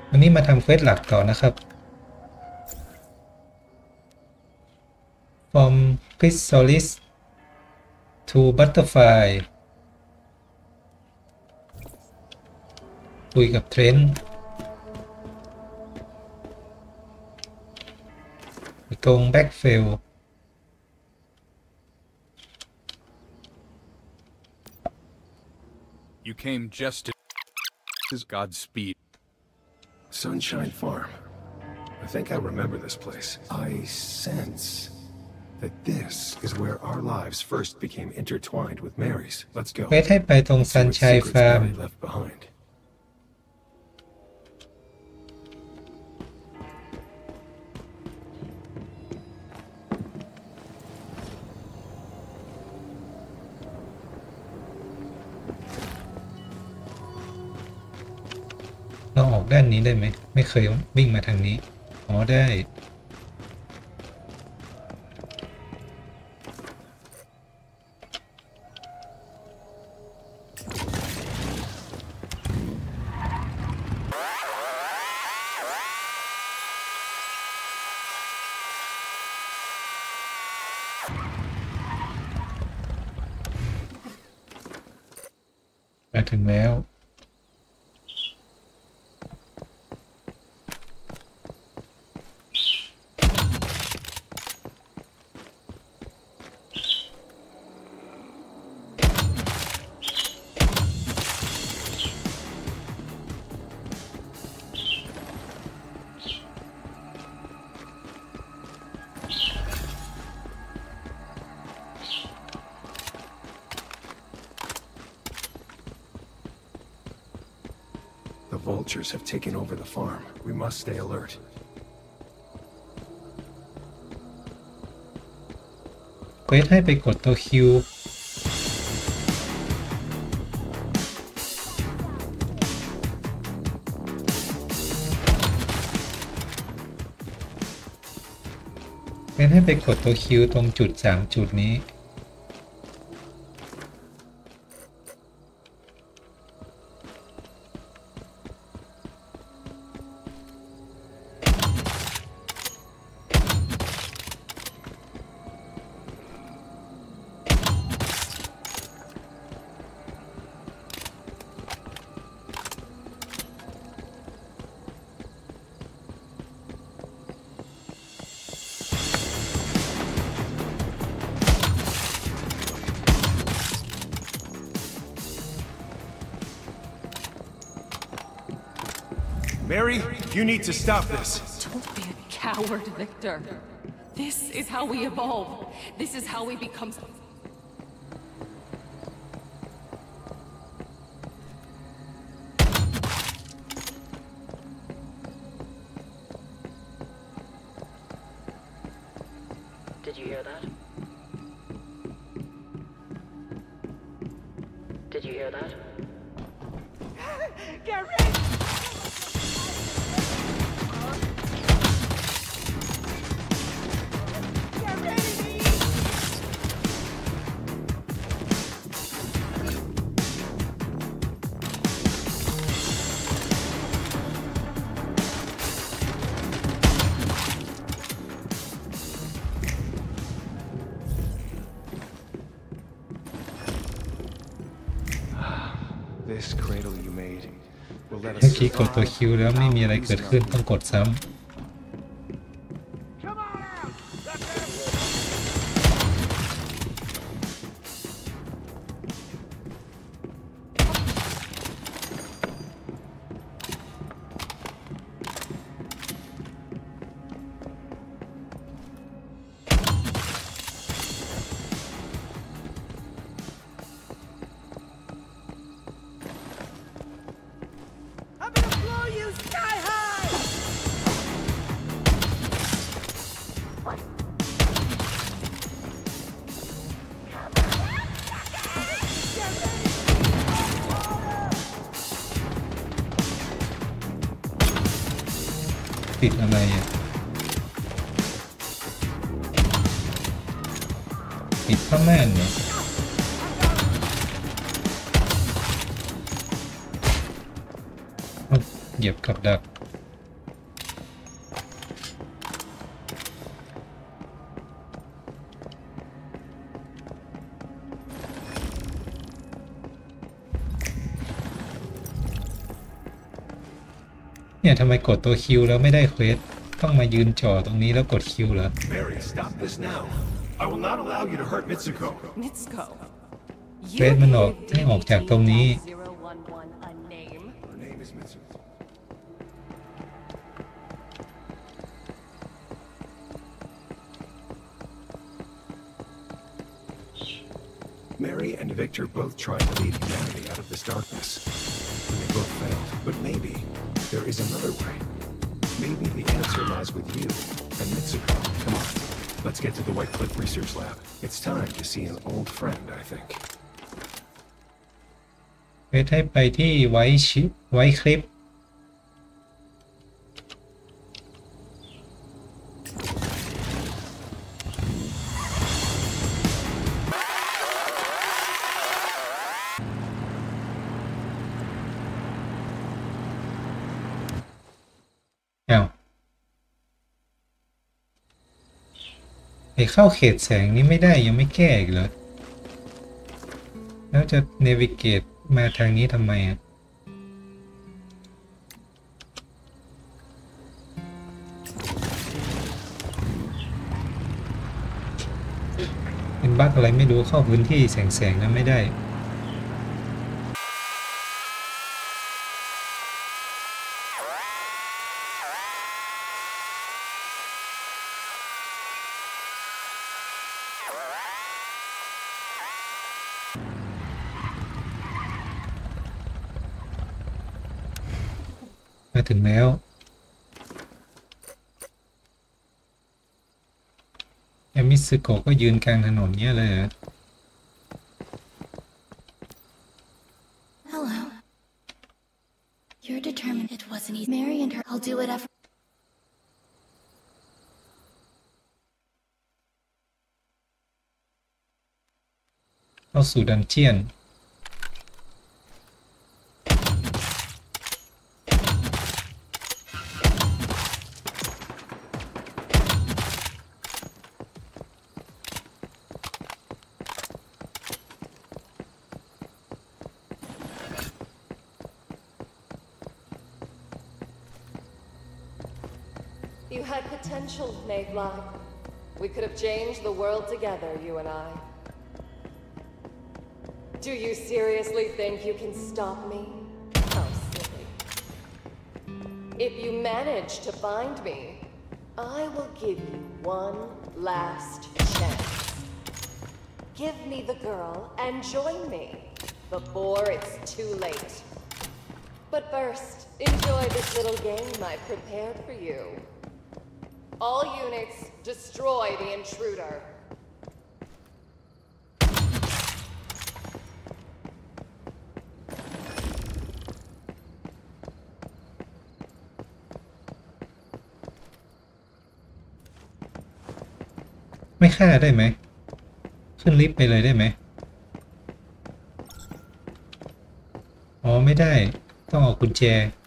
วันนี้มาทำเควสหลักต่อนะครับ from chrysalis to butterfly คุยกับเทรนต์ตรงแบ็กเฟล You came just to Godspeed. Sunshine Farm. I think I remember this place. I sense that this is where our lives first became intertwined with Mary's. Let's go. เควสให้ไปตรง See what Sunshine secrets Farm Mary left behind. เราออกด้านนี้ได้ไหมไม่เคยวิ่งมาทางนี้อ๋อได้มาถึงแล้ว The vultures have taken over the farm. We must stay alert. เควสให้ไปกดตัวคิวเควสให้ไปกดตัวคิวตรงจุด3จุดนี้ Mary, you need to stop this. Don't be a coward, Victor. This is how we evolve. This is how we become... Did you hear that? Did you hear that? Get ready! Get ready! This cradle you made will let เมื่อ us กี้กดตัวคิวแล้วไม่มีอะไรเกิดขึ้นต้องกดซ้ Come on out! That's I'm gonna blow you sky high! Get ready! ำติดอะไรอ่ะติดผ้าม่านเหรอเอาเหยียบกับดักเนี่ยทำไมกดตัวคิวแล้วไม่ได้เควสต้องมายืนจ่อตรงนี้แล้วกดคิวเหรอ Mary, stop this now. I will not allow you to hurt Mitsuko. Mitsuko. เควสมันออกให้ออกจากตรงนี้ 011 a name. Her name is Mitsuko. Mary and Victor both tried to lead humanity out of this darkness. And they both failed. But maybe there is another way. Maybe the answer lies with you and Mitsuko. Come on, let's get to the White Cliff Research Lab. It's time to see an old friend, I think. เควสให้ไปที่ไว้คลิปไปเข้าเขตแสงนี้ไม่ได้ยังไม่แก้อีกเหรอแล้วจะเนวิเกตมาทางนี้ทำไมอ่ะเป็นบั๊กอะไรไม่รู้เข้าพื้นที่แสงนั้นไม่ได้มาถึงแล้วมิซึโกะก็ยืนกลางถนนเนี้ยเลยเหรอ Hello. You're determined it wasn't easy. Mary and her. I'll do whatever. เข้าสู่ดันเจียน You had potential, Mayfly. We could have changed the world together, you and I. Do you seriously think you can stop me? How silly. If you manage to find me, I will give you one last chance. Give me the girl and join me before it's too late. But first, enjoy this little game I've prepared for you. All units, destroy the intruder. ไม่ฆ่าได้ไหมขึ้นลิฟต์ไปเลยได้ไหมอ๋อไม่ได้ต้องเอากุญแจ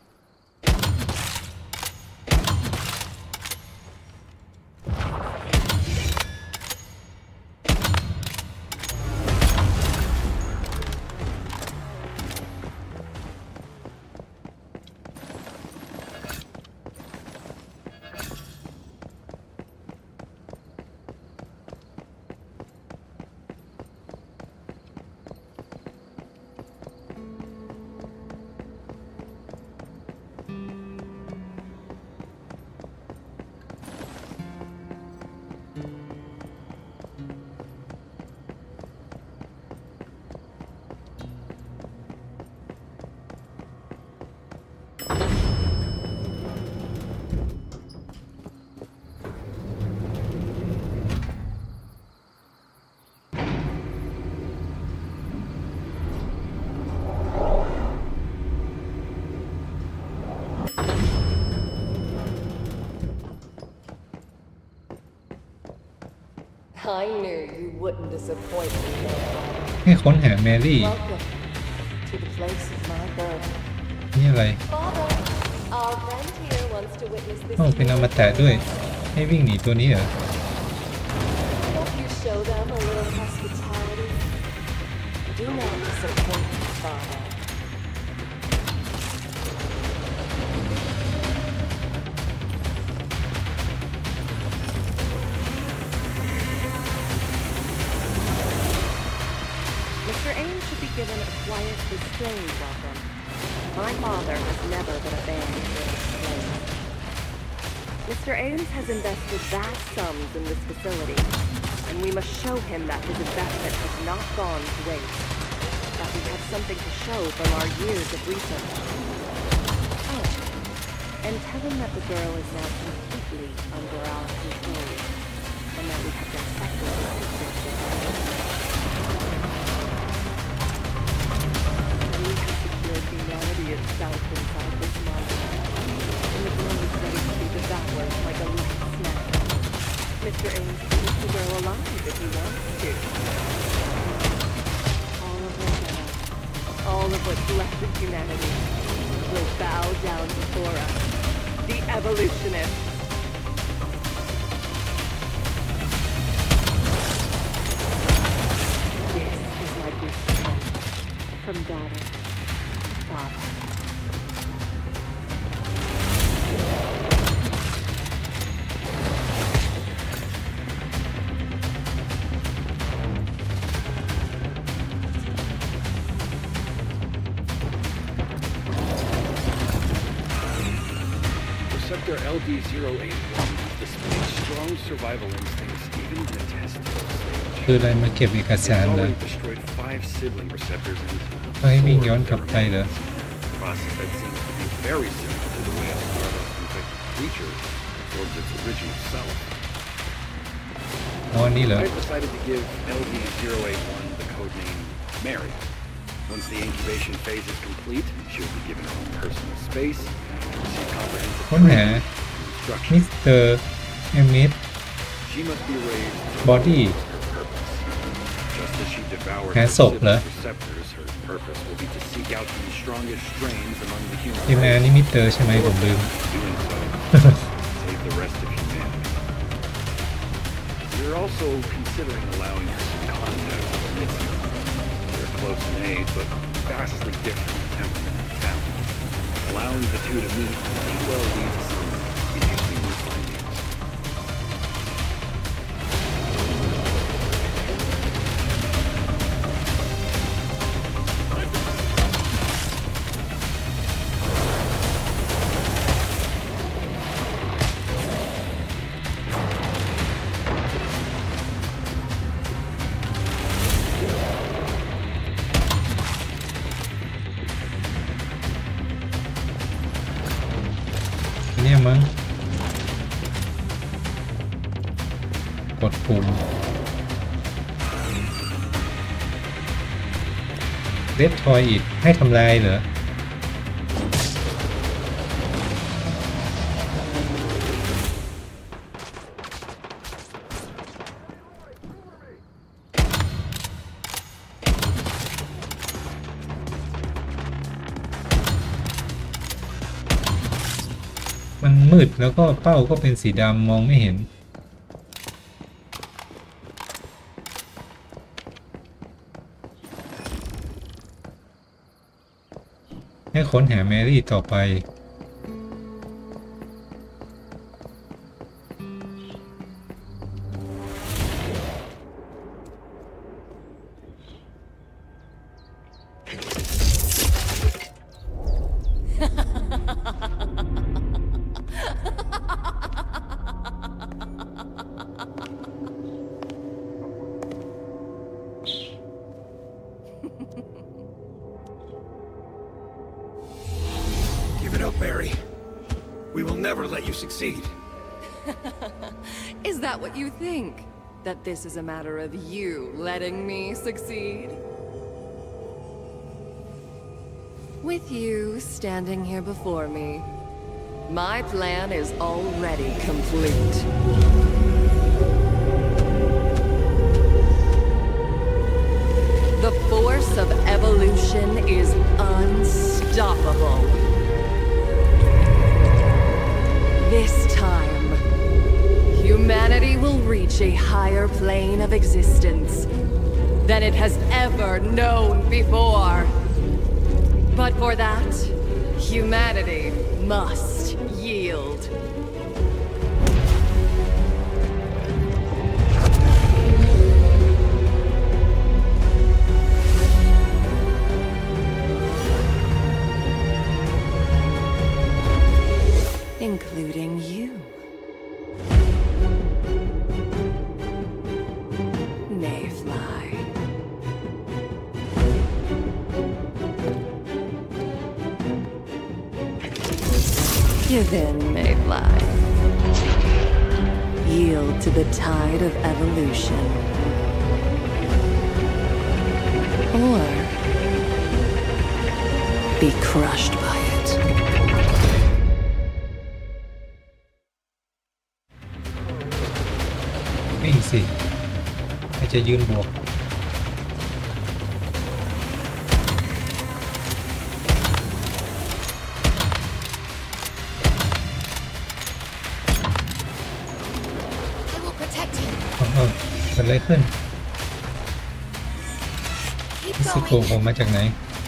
I knew you wouldn't disappoint me. ให้ค้นหาแมรี่ Welcome to the place of my birth. นี่อะไร Father, our friend here wants to witness this. โอ้เป็นอมตะด้วยให้วิ่งหนีตัวนี้เหรอ Won't you show them a little hospitality? Do not disappoint me, Father. quiet is strange of them. My father has never been a fan of flames. Mr. Ames has invested vast sums in this facility, and we must show him that his investment has not gone to waste. That we have something to show from our years of research. Oh, and tell him that the girl is now completely under our control, and that we have dissected the secrets of our we have secured humanity itself inside this monster, and the girl is ready to be devoured like a loose snack. Mr. Ames can keep the girl alive if he wants to. All of what's left of humanity will bow down before us, the evolutionists. This is my gift from daughter to father. Receptor LD-081 displays strong survival instincts even in the test stage. คืออะไรมาเก็บเอกสาร It's เลย already destroyed 5 sibling receptors and ก็ให้วิ่งย้อนกลับไปเหรอ process that seems to be very similar to the way a Stardust infected creature absorbs its original self. อ๋อนี่เหรอ I've decided to give LD-081 the codename Mary. Once the incubation phase is complete, she will be given her own personal space, receive comprehensive ค้นหา training, มิ instruction. สเตอร์เอมิส She must be raised to Body. her purpose. Just as she devoured หา her ศพเหรอ sibling receptors, her purpose will be to seek out the strongest strains among the human ทีมงาน race. นี่มิสเตอร์ใช่ไหมผมลืม Doing so, save the rest of humanity. We're also considering allowing her some contact with Mitzi. They're close in age, but vastly different in temperament and talent. Allowing the two to meet may well lead to some interesting new findings. เนี่ยมั้งกดปุ่มเดดทอยอิดให้ทำลายเหรอมันมืดแล้วก็เป้าก็เป็นสีดำมองไม่เห็นให้ค้นหาแมรี่ต่อไป Give it up, Mary. We will never let you succeed. Is that what you think? That this is a matter of you letting me succeed? With you standing here before me, my plan is already complete. The force of evolution is unstoppable. This time, humanity will reach a higher plane of existence than it has ever known before. But for that, humanity must yield. including you. Mayfly. Give in, Mayfly. Yield to the tide of evolution. Or be crushed by it. วิ่งสิใครจะยืนบวกเกิดอะไรขึ้นมิสโกะออกมาจากไหน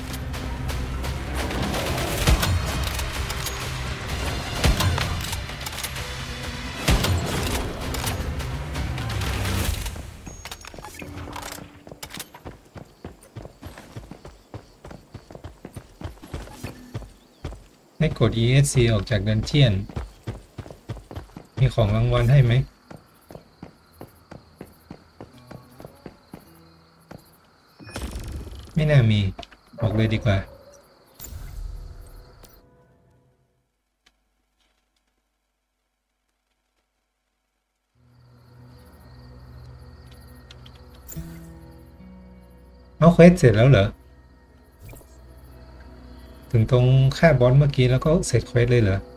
ให้กด ESC ออกจากดันเจียนมีของรางวัลให้ไหมไม่น่ามีออกเลยดีกว่าเอาเควสเสร็จแล้วเหรอถึงตรงฆ่าบอสเมื่อกี้แล้วก็เสร็จเควสเลยเหรอ